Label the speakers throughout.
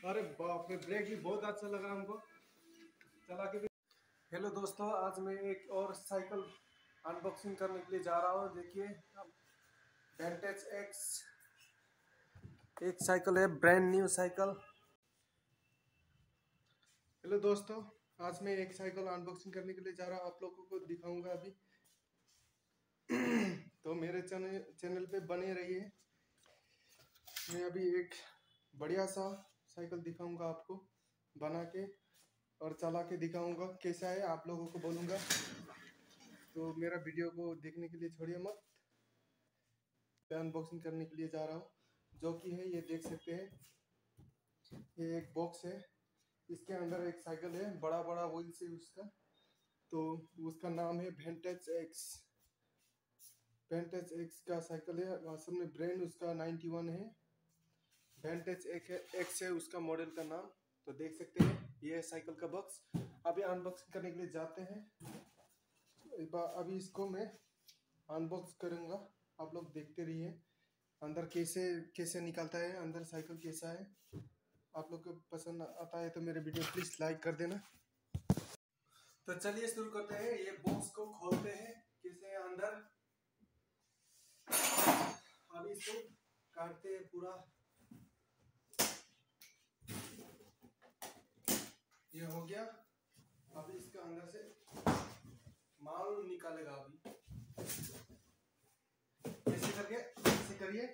Speaker 1: अरे बाप रे, ब्रेक भी बहुत अच्छा लगा हमको चला के भी। हेलो दोस्तों, आज मैं एक और साइकिल अनबॉक्सिंग करने के लिए जा रहा हूँ। देखिए, वेंटेज एक्स एक साइकिल है, ब्रांड न्यू साइकिल। हेलो दोस्तों, आज मैं एक साइकिल अनबॉक्सिंग करने के लिए जा रहा हूँ, आप लोगों को दिखाऊंगा अभी। तो मेरे चैनल पे बने रहिए। मैं अभी एक बढ़िया सा साइकिल दिखाऊंगा आपको, बना के और चला के दिखाऊंगा कैसा है, आप लोगों को बोलूँगा। तो मेरा वीडियो को देखने के लिए छोड़िए मत। मैं अनबॉक्सिंग करने के लिए जा रहा हूँ, जो कि है ये देख सकते हैं, ये एक बॉक्स है। इसके अंदर एक साइकिल है, बड़ा बड़ा व्हील्स है उसका। तो उसका नाम है वेंटेज एक्स। वेंटेज एक्स का साइकिल है, वास्तव में ब्रांड उसका 91 है। वेंटेज एक्स है उसका मॉडल का नाम। तो देख सकते हैं, ये है साइकिल का बॉक्स। अभी अनबॉक्सिंग करने के लिए जाते हैं। अभी इसको मैं अनबॉक्स करूंगा, आप लोग देखते रहिए अंदर कैसे कैसे निकलता है, अंदर साइकिल कैसा है। आप लोग को पसंद आता है तो मेरे वीडियो प्लीज लाइक कर देना। तो चलिए शुरू करते हैं। ये बॉक्स को खोलते हैं कैसे है अंदर। अभी इसको काटते हैं पूरा। ये हो गया। अभी इसके अंदर से माल निकालेगा। अभी कैसे करके ऐसे करिए।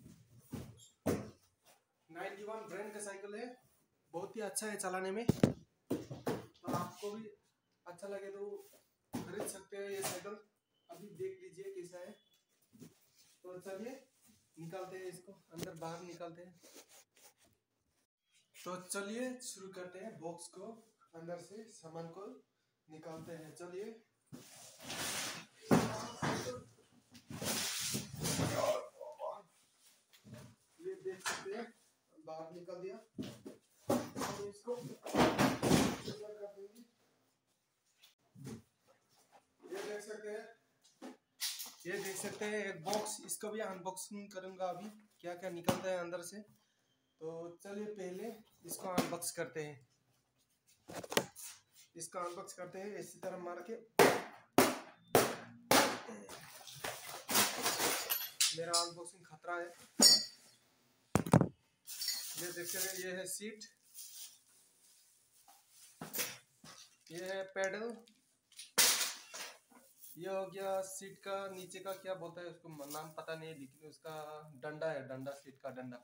Speaker 1: 91 ब्रांड का साइकिल है, बहुत ही अच्छा है चलाने में। तो आपको भी अच्छा लगे तो खरीद सकते हैं ये साइकिल। अभी देख लीजिए कैसा है। तो चलिए निकालते हैं इसको, अंदर बाहर निकालते हैं। तो चलिए शुरू करते हैं, बॉक्स को अंदर से सामान को निकालते हैं। चलिए, ये देख सकते हैं बाहर निकल दिया। तो इसको कर देंगे। ये देख सकते हैं एक बॉक्स, इसको भी अनबॉक्सिंग करूंगा अभी, क्या क्या निकलता है अंदर से। तो चलिए पहले इसको अनबॉक्स करते हैं। इसको अनबॉक्स करते हैं इसी तरह मार के। मेरा अनबॉक्सिंग खतरा है। ये देखते हैं, ये है सीट, ये है पेडल, ये हो गया सीट का नीचे का, क्या बोलता है उसको नाम पता नहीं, लेकिन उसका डंडा है, डंडा, सीट का डंडा।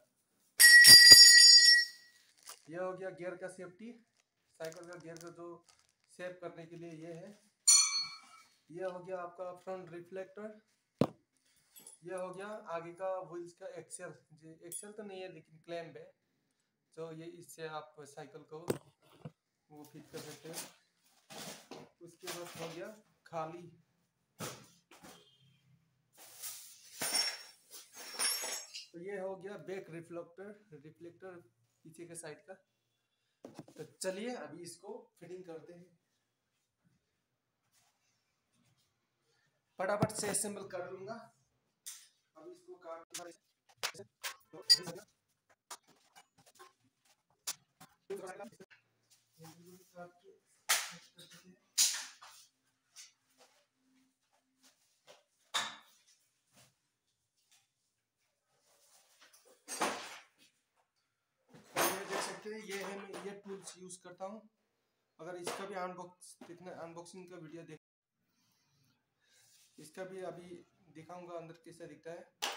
Speaker 1: ये हो गया गियर का सेफ्टी, साइकिल का गियर का जो सेव करने के लिए ये है। ये हो गया आपका फ्रंट रिफ्लेक्टर। ये हो गया आगे का व्हील्स का एक्सेल। जी एक्सेल तो नहीं है लेकिन क्लैंप है, तो ये इससे आप साइकिल को वो फिट कर सकते हैं। उसके बाद हो गया खाली। तो ये हो गया बैक रिफ्लेक्टर, रिफ्लेक्टर पीछे के साइड का। तो चलिए अभी इसको फिटिंग करते हैं, फटाफट से असेंबल कर लूंगा। अभी इसको काट ये है, मैं ये टूल्स यूज करता हूँ। अगर इसका भी अनबॉक्सिंग का वीडियो देख, इसका भी अभी दिखाऊंगा अंदर कैसा दिखता है।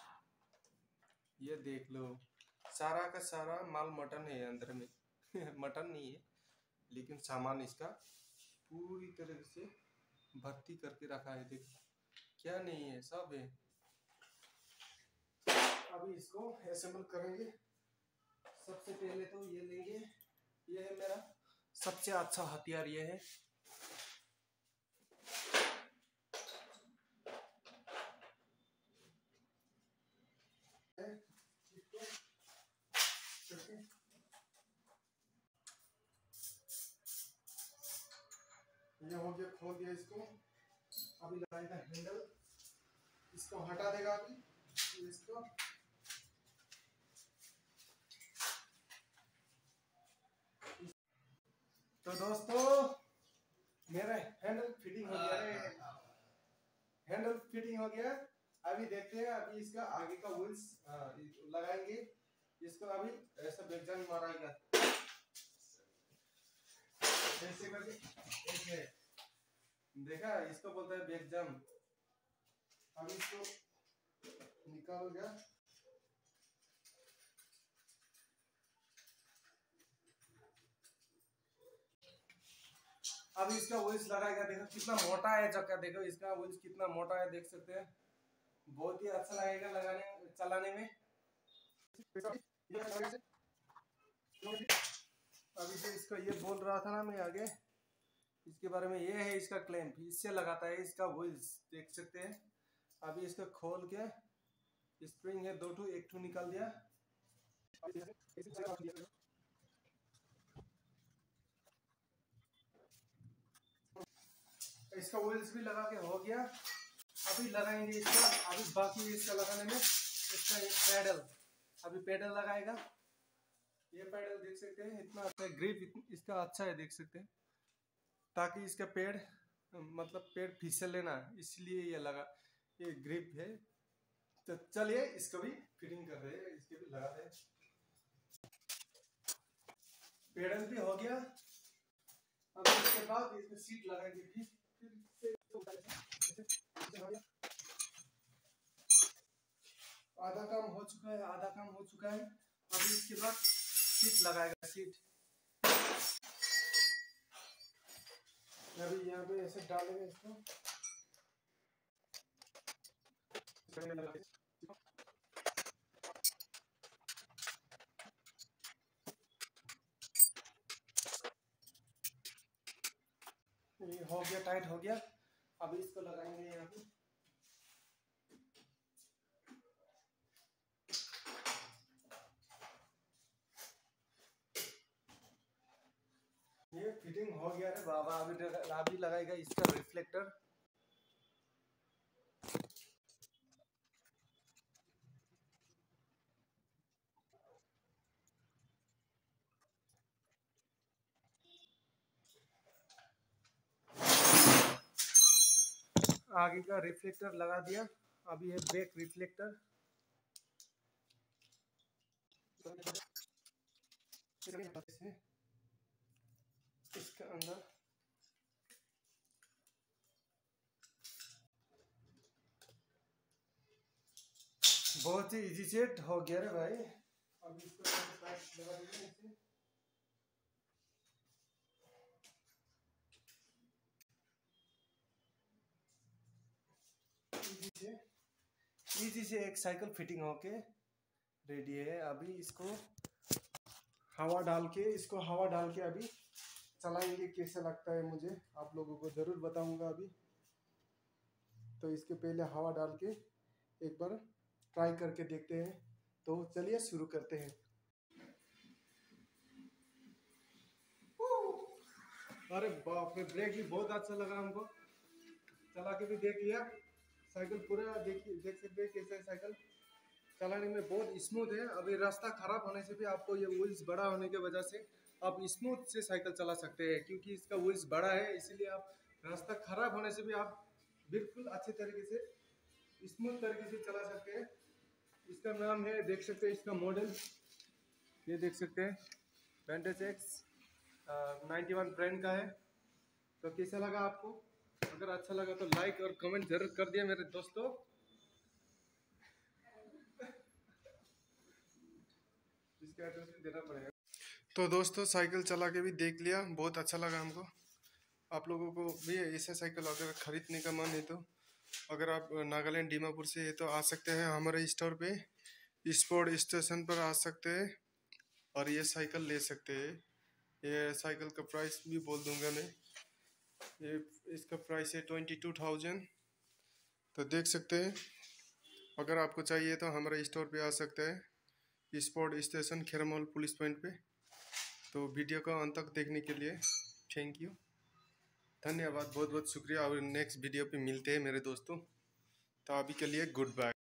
Speaker 1: ये देख लो, सारा का सारा माल मटन है अंदर में। मटन नहीं है लेकिन सामान इसका पूरी तरह से भर्ती करके रखा है। देख, क्या नहीं है, सब है। अभी इसको असेंबल करेंगे। सबसे पहले तो ये लेंगे, ये है मेरा सबसे अच्छा हथियार, ये है। ये हो गया, खोल दिया इसको। अभी लगाएगा हैंडल, इसको हटा देगा अभी इसको। तो दोस्तों मेरा हैंडल फिटिंग हो गया है, हैंडल फिटिंग हो गया। अभी देखते हैं, अभी इसका आगे का व्हील्स लगाएंगे। इसको अभी ऐसा बेगजान मारेगा ऐसे करके, एक है देखा, इसको बोलता है बैक जम। अभी इसको निकाल गया। अभी इसका व्हील्स लगाएगा, देखो कितना मोटा है चक्का, देखो इसका व्हील्स कितना मोटा है, देख सकते हैं। बहुत ही अच्छा लगेगा लगाने चलाने में। अभी जो इसका ये बोल रहा था ना मैं आगे इसके बारे में, ये है इसका क्लैंप, इससे लगाता है इसका व्हील्स, देख सकते हैं। अभी इसको खोल के, स्प्रिंग है 2 ठू, 1 ठू निकाल दिया। इसका व्हील्स भी लगा के हो गया। अभी लगाएंगे इसका, अभी बाकी इसका लगाने में इसका एक पैडल, अभी पैडल लगाएगा। ये पैडल देख सकते हैं इतना अच्छा ग्रिप इसका अच्छा है, देख सकते हैं, ताकि इसका पेड़ मतलब पेड़ फिसल लेना, इसलिए ये लगा, ये ग्रिप है। तो चलिए इसको भी फिटिंग कर रहे हैं, इसके भी लगा रहे हैं। पैडल भी हो गया। अब इसके बाद इसमें सीट लगाएंगे, फिर आधा काम हो चुका है, आधा काम हो चुका है। अभी इसके बाद सीट लगाएगा, सीट अभी यहाँ पे ऐसे डालेंगे इसको। ये हो गया, टाइट हो गया। अभी इसको लगाएंगे यहाँ पे। ये फिटिंग हो गया रे बाबा। अभी लगाएगा इसका रिफ्लेक्टर। आगे का रिफ्लेक्टर लगा दिया। अभी है ब्रेक रिफ्लेक्टर। इसके अंदर बहुत ही इजी सेट हो गया रे भाई। अब इसको लगा देंगे इजी से एक साइकिल फिटिंग होके रेडी है। अभी इसको हवा डाल के अभी चलाएंगे, कैसा लगता है मुझे आप लोगों को जरूर बताऊंगा। अभी तो इसके पहले हवा डाल के एक बार ट्राई करके देखते हैं। तो चलिए शुरू करते हैं। अरे बाप रे, ब्रेक भी बहुत अच्छा लगा हमको, चला के भी देख लिया। साइकिल पूरा देख सकते हैं कैसे साइकिल चलाने में बहुत स्मूथ है। अभी रास्ता खराब होने से भी आपको ये व्हील्स बड़ा होने की वजह से आप स्मूथ से साइकिल चला सकते हैं, क्योंकि इसका व्हील्स बड़ा है, इसीलिए आप रास्ता खराब होने से भी आप बिल्कुल अच्छे तरीके से स्मूथ तरीके से चला सकते हैं। इसका नाम है, देख सकते हैं इसका मॉडल, ये देख सकते हैं वेंटेज एक्स 91 ब्रांड का है। तो कैसा लगा आपको? अगर अच्छा लगा तो लाइक और कमेंट जरूर कर दिया मेरे दोस्तों। इसका एड्रेस भी देना पड़ेगा। तो दोस्तों साइकिल चला के भी देख लिया, बहुत अच्छा लगा हमको। आप लोगों को भी ऐसा साइकिल अगर खरीदने का मन है तो अगर आप नागालैंड दीमापुर से है तो आ सकते हैं हमारे स्टोर पे, स्पोर्ट स्टेशन पर आ सकते हैं और ये साइकिल ले सकते हैं। ये साइकिल का प्राइस भी बोल दूंगा मैं, ये इसका प्राइस है 22,000। तो देख सकते हैं, अगर आपको चाहिए तो हमारे स्टोर पे आ सकते हैं, sport station Khermol police point पे। तो वीडियो को अंत तक देखने के लिए थैंक यू, धन्यवाद, बहुत बहुत शुक्रिया। और नेक्स्ट वीडियो पे मिलते हैं मेरे दोस्तों। तो अभी के लिए गुड बाय।